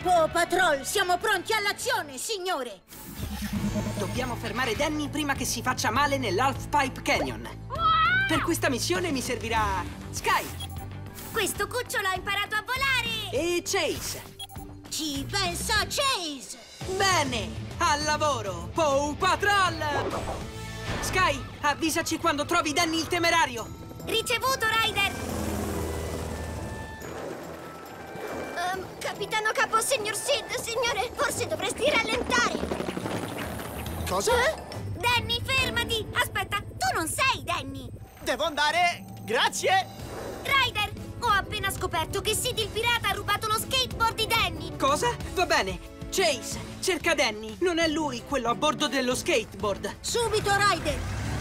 Paw Patrol, siamo pronti all'azione, signore! Dobbiamo fermare Danny prima che si faccia male nell'Half-Pipe Canyon. Per questa missione mi servirà Sky Questo cucciolo ha imparato a volare! e Chase. Ci pensa Chase! Bene, al lavoro, Paw Patrol! Sky, avvisaci quando trovi Danny il temerario. Ricevuto, Ryder! Capitano Capo, signor Sid, signore, forse dovresti rallentare. Cosa? Danny, fermati! Aspetta, tu non sei Danny! Devo andare? Grazie! Ryder, ho appena scoperto che Sid il pirata ha rubato lo skateboard di Danny! Cosa? Va bene. Chase, cerca Danny. Non è lui quello a bordo dello skateboard. Subito, Ryder!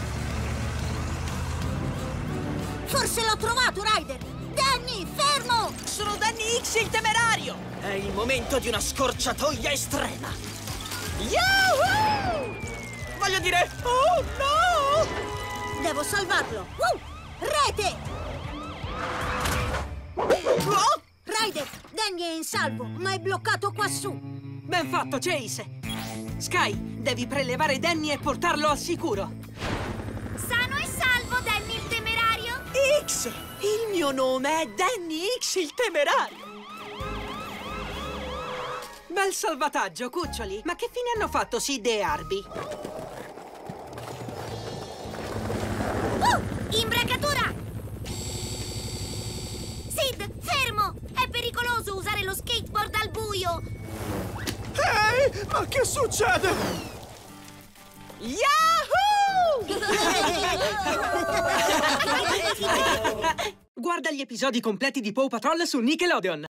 Forse l'ho trovato, Ryder! Danny, fermo! Sono Danny X il temerario! È il momento di una scorciatoia estrema! Yahoo! Voglio dire, oh no! Devo salvarlo! Rete! Oh! Ryder, Danny è in salvo, ma è bloccato quassù! Ben fatto, Chase! Sky, devi prelevare Danny e portarlo al sicuro. Sano e salvo, Danny il temerario! X! Il mio nome è Danny X il temerario! Bel salvataggio, cuccioli! Ma che fine hanno fatto Sid e Arby? Imbracatura! Sid, fermo! È pericoloso usare lo skateboard al buio! Ehi, ma che succede? Yahoo! Guarda gli episodi completi di Paw Patrol su Nickelodeon!